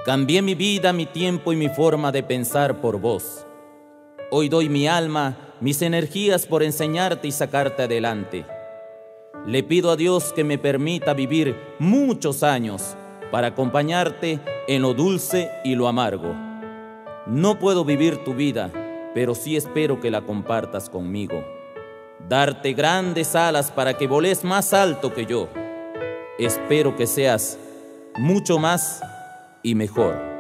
Cambié mi vida, mi tiempo y mi forma de pensar por vos. Hoy doy mi alma, mis energías por enseñarte y sacarte adelante. Le pido a Dios que me permita vivir muchos años para acompañarte en lo dulce y lo amargo. No puedo vivir tu vida, pero sí espero que la compartas conmigo. Darte grandes alas para que voles más alto que yo. Espero que seas mucho más y mejor.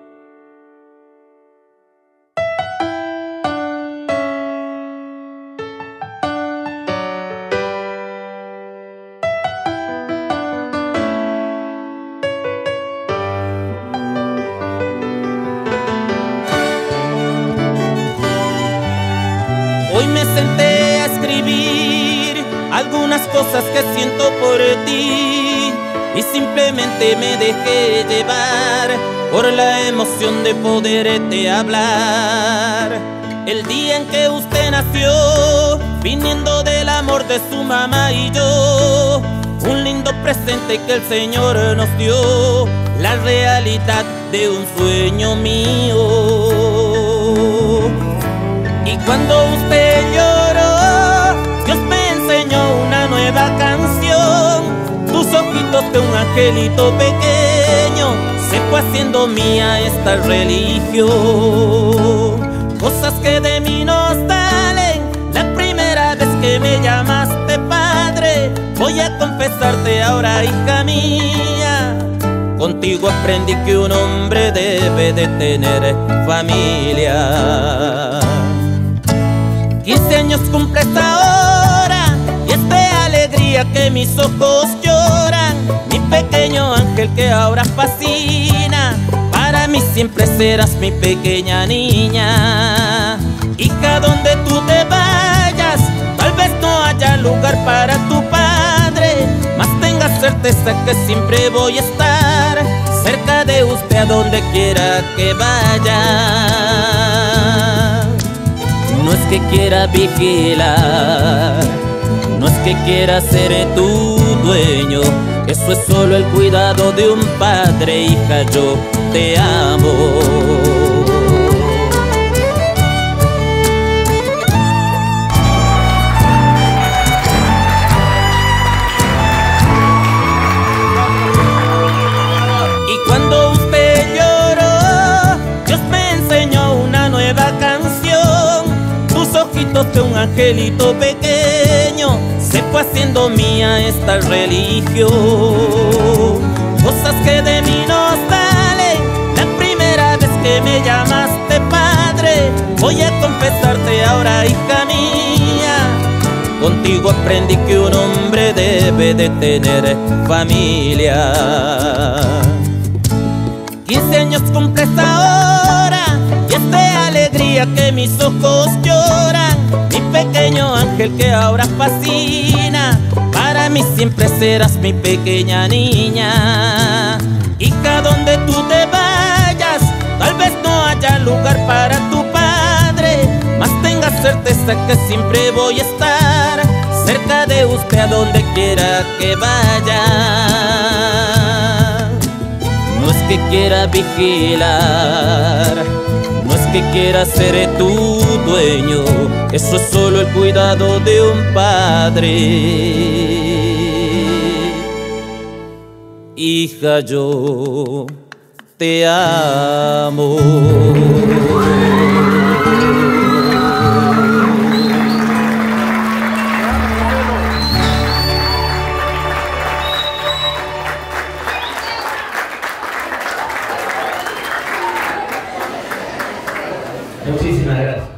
Hoy me senté a escribir algunas cosas que siento por ti y simplemente me dejé llevar por la emoción de poderte hablar. El día en que usted nació, viniendo del amor de su mamá y yo, un lindo presente que el Señor nos dio, la realidad de un sueño mío. Y cuando usted lloró, Dios me enseñó una nueva canción. Tus ojitos de un angelito pequeño, se fue haciendo mía esta religión. Cosas que de mí no salen, la primera vez que me llamaste padre, voy a confesarte ahora, hija mía. Contigo aprendí que un hombre debe de tener familia. 15 años cumples ahora y es de alegría que mis ojos lloran. Mi pequeño ángel que ahora fascina, para mí siempre serás mi pequeña niña. Hija, donde tú te vayas, tal vez no haya lugar para tu padre, mas tengas certeza que siempre voy a estar cerca de usted a donde quiera que vaya. No es que quiera vigilar, no es que quiera ser tu dueño, eso es solo el cuidado de un padre. Hija, yo te amo. Y cuando usted lloró, Dios me enseñó una nueva canción. Tus ojitos de un angelito pequeño, se fue haciendo mía esta religión. Cosas que de mí no salen, la primera vez que me llamaste padre, voy a confesarte ahora, hija mía. Contigo aprendí que un hombre debe de tener familia. 15 años cumples ahora y es de alegría que mis ojos lloran. Mi pequeño ángel que ahora fascina, para mí siempre serás mi pequeña niña. Hija, donde tú te vayas, tal vez no haya lugar para tu padre, mas tengas certeza que siempre voy a estar cerca de usted a donde quiera que vaya. No es que quiera vigilar, no es que quiera ser tu dueño, eso es solo el cuidado de un padre. Hija, yo te amo. Muchísimas gracias.